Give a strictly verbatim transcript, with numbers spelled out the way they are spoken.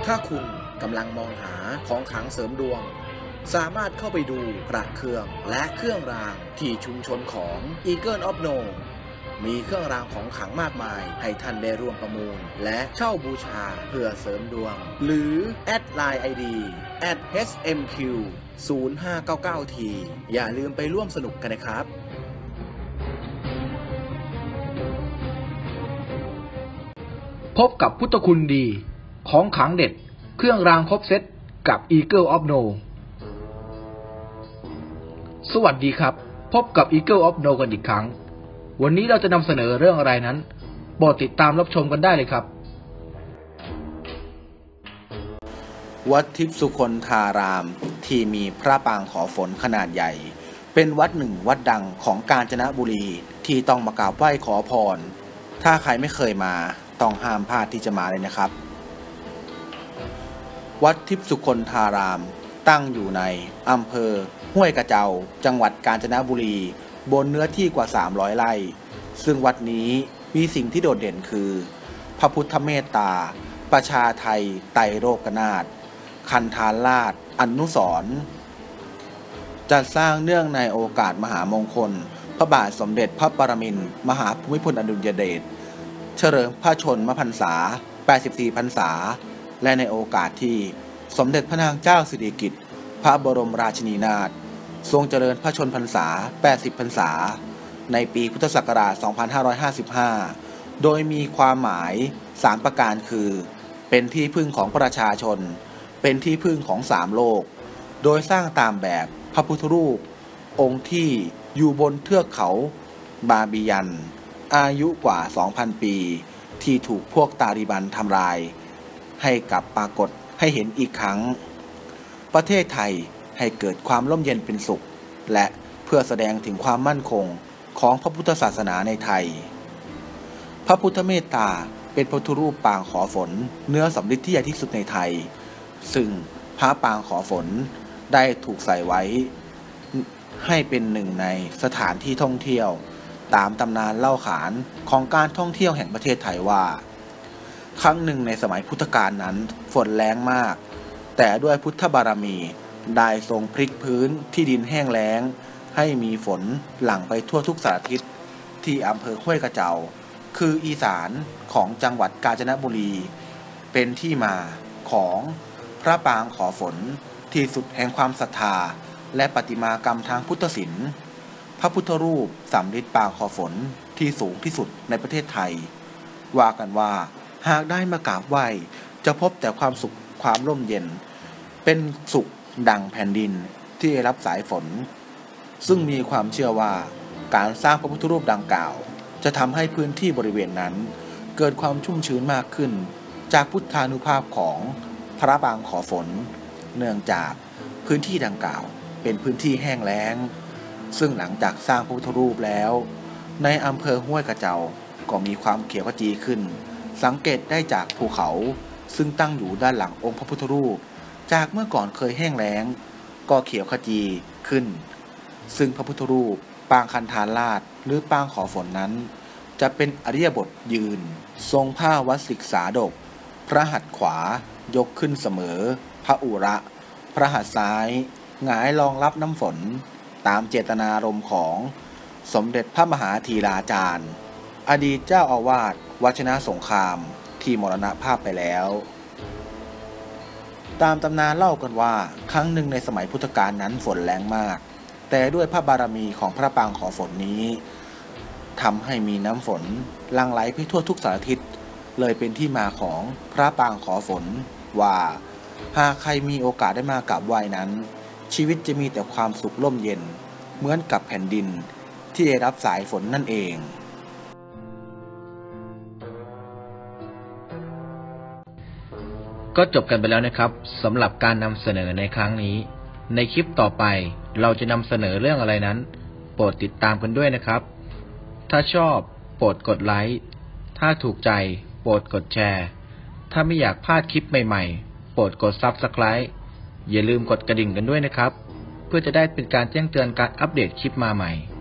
ถ้าคุณกำลังมองหาของขลังเสริมดวงสามารถเข้าไปดูพระเครื่องและเครื่องรางที่ชุมชนของ Eagle of No มีเครื่องรางของขลังมากมายให้ท่านได้ร่วมประมูลและเช่าบูชาเพื่อเสริมดวงหรือแอดไลน์ ไอ ดี แอท เอช เอ็ม คิว ศูนย์ ห้า เก้า เก้า ที อย่าลืมไปร่วมสนุกกันนะครับพบกับพุทธคุณดีของขลังเด็ดเครื่องรางครบเซตกับ Eagle of No สวัสดีครับพบกับ Eagle of No กันอีกครั้งวันนี้เราจะนำเสนอเรื่องอะไรนั้นโปรดติดตามรับชมกันได้เลยครับวัดทิพย์สุคนธารามที่มีพระปางขอฝนขนาดใหญ่เป็นวัดหนึ่งวัดดังของกาญจนบุรีที่ต้องมากราบไหว้ขอพรถ้าใครไม่เคยมาต้องห้ามพลาดที่จะมาเลยนะครับวัดทิพย์สุคนธารามตั้งอยู่ในอำเภอห้วยกระเจ้าจังหวัดกาญจนบุรีบนเนื้อที่กว่าสามร้อยไร่ซึ่งวัดนี้มีสิ่งที่โดดเด่นคือพระพุทธเมตตาประชาไทยไตรโลกนาถคันธารราชอนุสรณ์จัดสร้างเนื่องในโอกาสมหามงคลพระบาทสมเด็จพระปรมินทรมหาภูมิพลอดุลยเดชเฉลิมพระชนมพรรษาแปดสิบสี่พรรษาและในโอกาสที่สมเด็จพระนางเจ้าสิริกิติ์พระบรมราชินีนาถทรงเจริญพระชนพรรษาแปดสิบพรรษาในปีพุทธศักราชสองพันห้าร้อยห้าสิบห้าโดยมีความหมายสามประการคือเป็นที่พึ่งของประชาชนเป็นที่พึ่งของสามโลกโดยสร้างตามแบบพระพุทธรูปองค์ที่อยู่บนเทือกเขาบาบิยันอายุกว่า สองพัน ปีที่ถูกพวกตาลิบันทำลายให้กลับปรากฏให้เห็นอีกครั้งประเทศไทยให้เกิดความร่มเย็นเป็นสุขและเพื่อแสดงถึงความมั่นคงของพระพุทธศาสนาในไทยพระพุทธเมตตาเป็นพระพุทธรูปปางขอฝนเนื้อสำริดที่ใหญ่ที่สุดในไทยซึ่งพระปางขอฝนได้ถูกใส่ไว้ให้เป็นหนึ่งในสถานที่ท่องเที่ยวตามตำนานเล่าขานของการท่องเที่ยวแห่งประเทศไทยว่าครั้งหนึ่งในสมัยพุทธกาลนั้นฝนแล้งมากแต่ด้วยพุทธบารมีได้ทรงพลิกพื้นที่ดินแห้งแล้งให้มีฝนหลั่งไปทั่วทุกสารทิศที่อำเภอห้วยกระเจ้าคืออีสานของจังหวัดกาญจนบุรีเป็นที่มาของพระปางขอฝนที่สุดแห่งความศรัทธาและประติมากรรมทางพุทธศิลป์พระพุทธรูปสำริดปางขอฝนที่สูงที่สุดในประเทศไทยว่ากันว่าหากได้มากราบไหว้จะพบแต่ความสุขความร่มเย็นเป็นสุขดังแผ่นดินที่ได้รับสายฝนซึ่งมีความเชื่อว่าการสร้างพระพุทธรูปดังกล่าวจะทำให้พื้นที่บริเวณนั้นเกิดความชุ่มชื้นมากขึ้นจากพุทธานุภาพของพระปางขอฝนเนื่องจากพื้นที่ดังกล่าวเป็นพื้นที่แห้งแล้งซึ่งหลังจากสร้างพระพุทธรูปแล้วในอำเภอห้วยกระเจ้าก็มีความเขียวขจีขึ้นสังเกตได้จากภูเขาซึ่งตั้งอยู่ด้านหลังองค์พระพุทธรูปจากเมื่อก่อนเคยแห้งแล้งก็เขียวขจีขึ้นซึ่งพระพุทธรูปปางคันธารราชหรือปางขอฝนนั้นจะเป็นอริยบทยืนทรงผ้าวัสิกษาดกพระหัตถ์ขวายกขึ้นเสมอพระอุระพระหัตถ์ซ้ายหงายรองรับน้ำฝนตามเจตนารมณ์ของสมเด็จพระมหาธีราจารย์อดีตเจ้าอาวาสวัดชนะสงครามที่มรณภาพไปแล้วตามตำนานเล่ากันว่าครั้งหนึ่งในสมัยพุทธกาลนั้นฝนแรงมากแต่ด้วยพระบารมีของพระปางขอฝนนี้ทำให้มีน้ำฝนหลั่งไหลไปทั่วทุกสารทิศเลยเป็นที่มาของพระปางขอฝนว่าหากใครมีโอกาสได้มากราบไหว้นั้นชีวิตจะมีแต่ความสุขร่มเย็นเหมือนกับแผ่นดินที่ได้รับสายฝนนั่นเองก็จบกันไปแล้วนะครับสำหรับการนำเสนอในครั้งนี้ในคลิปต่อไปเราจะนำเสนอเรื่องอะไรนั้นโปรดติดตามกันด้วยนะครับถ้าชอบโปรดกดไลค์ถ้าถูกใจโปรดกดแชร์ถ้าไม่อยากพลาดคลิปใหม่ๆโปรดกด ซับสไครบ์ อย่าลืมกดกระดิ่งกันด้วยนะครับเพื่อจะได้เป็นการแจ้งเตือนการอัปเดตคลิปมาใหม่